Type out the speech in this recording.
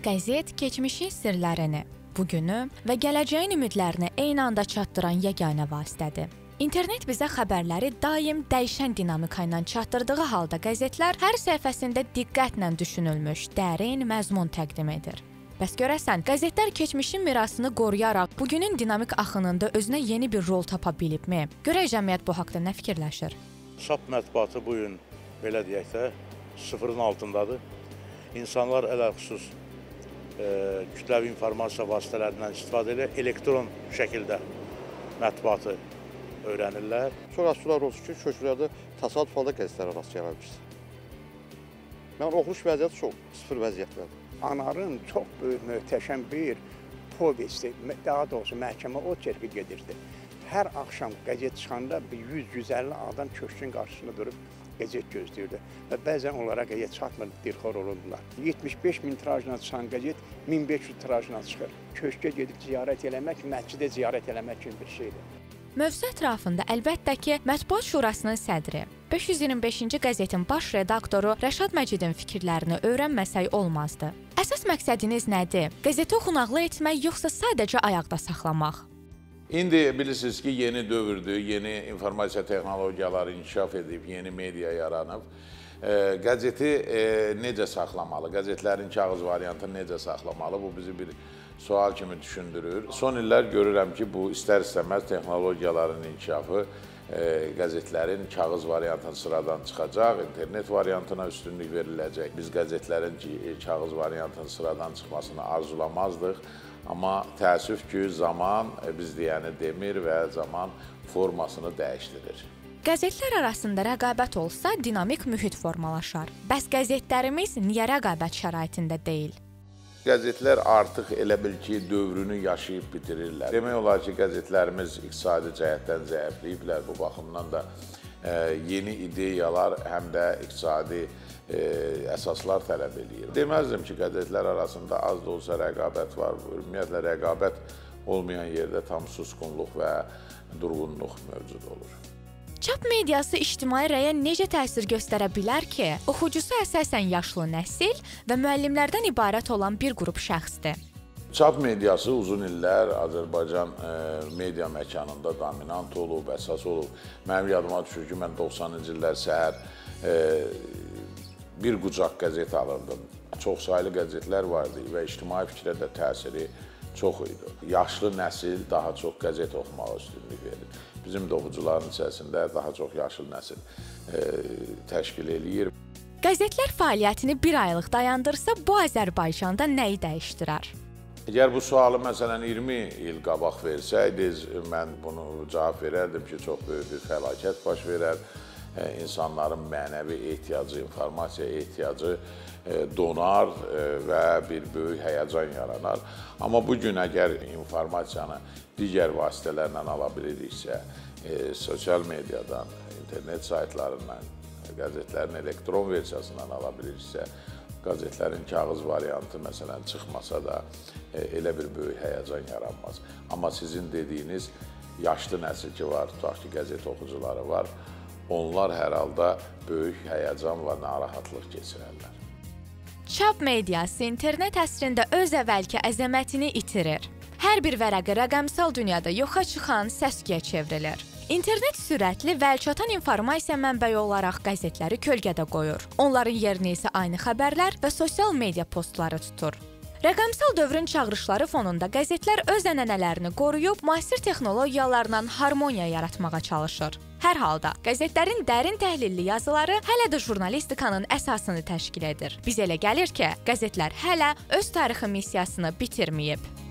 Qəzet keçmişin sirlərini, bugünü və gələcəyin ümidlərini eyni anda çatdıran yeganə vasitədir. İnternet bizə xəbərləri daim dəyişən dinamika ilə çatdırdığı halda qəzetlər hər səhifəsində diqqətlə düşünülmüş, dərin məzmun təqdim edir. Bəs görəsən, qəzetlər keçmişin mirasını qoruyaraq bugünün dinamik axınında özünə yeni bir rol tapa bilibmi? Görək cəmiyyət bu haqda nə fikirləşir? Çap mətbuatı bu gün, belə deyək də, sıfırın altındadır. İnsanlar ələlxüsus kütləvi informasiya vasitələrindən istifadə edir, elektron şəkildə mətbuatı öyrənirlər. Çox əfsuslar olsun ki, köşklərdə təsadüf halda qəzetlərə rast gələ bilirsiniz. Mən oxuş vəziyyəti çox sıfır vəziyyətlərdir. Anarın çox böyük, möhtəşəm bir povesti, daha doğrusu məhkəmə o çərqi gedirdi. Hər axşam qəzet çıxanda 100-150 adam köşkün qarşısında durub qəzet gözləyirdi və bəzən onlara qəzet çatmır, dilxor olurdular. 75 min tirajla çıxan qəzet 1500 tirajla çıxır. Köşkə gedib ziyarət eləmək, məscidə ziyarət eləmək kimi bir şeydir. Mövzu ətrafında əlbəttə ki, Mətbuat Şurasının sədri, 525-ci qəzetin baş redaktoru Rəşad Məcidin fikirlərini öyrənməsək olmazdı. Əsas məqsədiniz nədir? Qəzeti oxunaqlı etmək yoxsa sadəcə ayaqda saxlamaq? İndi bilirsiniz ki, yeni dövrdür, yeni informasiya texnologiyaları inkişaf edib, yeni media yaranıb. Qəzeti necə saxlamalı, qəzetlərin kağız variantını necə saxlamalı, bu bizi bir sual kimi düşündürür. Son illər görürəm ki, bu istər-istəməz texnologiyaların inkişafı qəzetlərin kağız variantını sıradan çıxacaq, internet variantına üstünlük veriləcək. Biz qəzetlərin kağız variantının sıradan çıxmasını arzulamazdıq. Amma təəssüf ki, zaman biz deyəni demir və zaman formasını dəyişdirir. Qəzetlər arasında rəqabət olsa, dinamik mühit formalaşar. Bəs qəzetlərimiz niyə rəqabət şəraitində deyil? Qəzetlər artıq elə bil ki, dövrünü yaşayıb bitirirlər. Demək olar ki, qəzetlərimiz iqtisadi cəhətdən zəifləyiblər. Bu baxımdan da yeni ideyalar həm də iqtisadi əsaslar tələb edir. Deməzdim ki, qəzetlər arasında az da olsa rəqabət var. Ümumiyyətlə, rəqabət olmayan yerdə tam susqunluq və durğunluq mövcud olur. Çap mediası ictimai rəyə necə təsir göstərə bilər ki, oxucusu əsasən yaşlı nəsil və müəllimlərdən ibarət olan bir qrup şəxsdir? Çap mediası uzun illər Azərbaycan media məkanında dominant olub, əsas olub. Mənim yadıma düşür ki, mən 90-cı illər səhər bir qucaq qəzet alırdım. Çox saylı qəzetlər vardı və ictimai fikrə də təsiri çox idi. Yaşlı nəsil daha çox qəzet oxumağa üstünlük verir. Bizim də oxucuların içərisində daha çox yaşlı nəsil təşkil eləyir. Qəzetlər fəaliyyətini bir aylıq dayandırsa, bu Azərbaycanda nəyi dəyişdirər? Əgər bu sualı məsələn 20 il qabaq versəydiniz, mən bunu cavab verərdim ki, çox böyük bir fəlakət baş verər. İnsanların mənəvi ehtiyacı, informasiya ehtiyacı donar və bir böyük həyəcan yaranar. Amma bugün əgər informasiyanı digər vasitələrlə ala biliriksə, sosial mediadan, internet saytlarından, qəzetlərin elektron versiyasından ala biliriksə, qəzetlərin kağız variantı məsələn çıxmasa da elə bir böyük həyəcan yaranmaz. Amma sizin dediyiniz yaşlı nəsil ki var, tutaq ki, qəzet oxucuları var, onlar hər halda böyük həyəcan və narahatlıq keçirərlər. Çap mediası internet əsrində öz əvvəlki əzəmətini itirir. Hər bir vərəqə rəqəmsal dünyada yoxa çıxan səs-küyə çevrilir. İnternet sürətli və əlçatan informasiya mənbəyi olaraq qəzetləri kölgədə qoyur. Onların yerini isə aynı xəbərlər və sosial media postları tutur. Rəqəmsal dövrün çağırışları fonunda qəzetlər öz ənənələrini qoruyub, müasir texnologiyalarla harmoniya yaratmağa çalışır. Hər halda, qəzetlərin dərin təhlilli yazıları hələ də jurnalistikanın əsasını təşkil edir. Biz elə gəlir ki, qəzetlər hələ öz tarixi missiyasını bitirməyib.